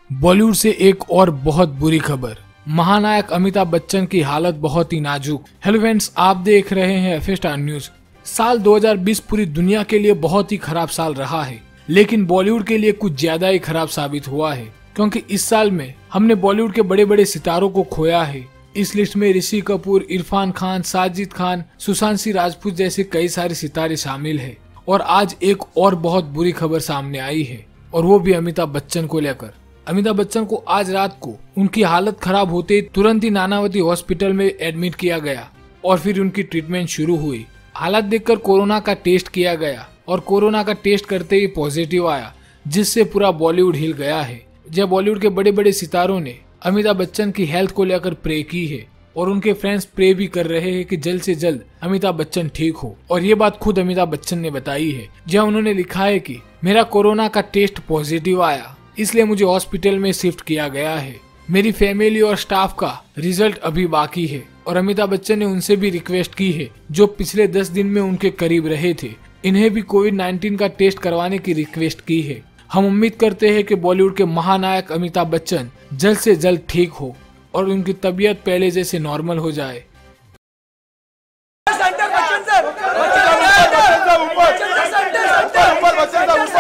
बॉलीवुड से एक और बहुत बुरी खबर। महानायक अमिताभ बच्चन की हालत बहुत ही नाजुक। हेलो फ्रेंड्स, आप देख रहे हैं एफ स्टार न्यूज। साल 2020 पूरी दुनिया के लिए बहुत ही खराब साल रहा है, लेकिन बॉलीवुड के लिए कुछ ज्यादा ही खराब साबित हुआ है, क्योंकि इस साल में हमने बॉलीवुड के बड़े बड़े सितारों को खोया है। इस लिस्ट में ऋषि कपूर, इरफान खान, साजिद खान, सुशांत सिंह राजपूत जैसे कई सारे सितारे शामिल है। और आज एक और बहुत बुरी खबर सामने आई है, और वो भी अमिताभ बच्चन को लेकर। अमिताभ बच्चन को आज रात को उनकी हालत खराब होते तुरंत ही नानावती हॉस्पिटल में एडमिट किया गया और फिर उनकी ट्रीटमेंट शुरू हुई। हालत देखकर कोरोना का टेस्ट किया गया और कोरोना का टेस्ट करते ही पॉजिटिव आया, जिससे पूरा बॉलीवुड हिल गया है। जब बॉलीवुड के बड़े बड़े सितारों ने अमिताभ बच्चन की हेल्थ को लेकर प्रे की है और उनके फ्रेंड्स प्रे भी कर रहे हैं कि जल्द से जल्द अमिताभ बच्चन ठीक हो। और ये बात खुद अमिताभ बच्चन ने बताई है, जहां उन्होंने लिखा है कि मेरा कोरोना का टेस्ट पॉजिटिव आया, इसलिए मुझे हॉस्पिटल में शिफ्ट किया गया है। मेरी फैमिली और स्टाफ का रिजल्ट अभी बाकी है। और अमिताभ बच्चन ने उनसे भी रिक्वेस्ट की है, जो पिछले 10 दिन में उनके करीब रहे थे, इन्हें भी कोविड-19 का टेस्ट करवाने की रिक्वेस्ट की है। हम उम्मीद करते हैं कि बॉलीवुड के महानायक अमिताभ बच्चन जल्द से जल्द ठीक हो और उनकी तबीयत पहले जैसे नॉर्मल हो जाए। बच्चन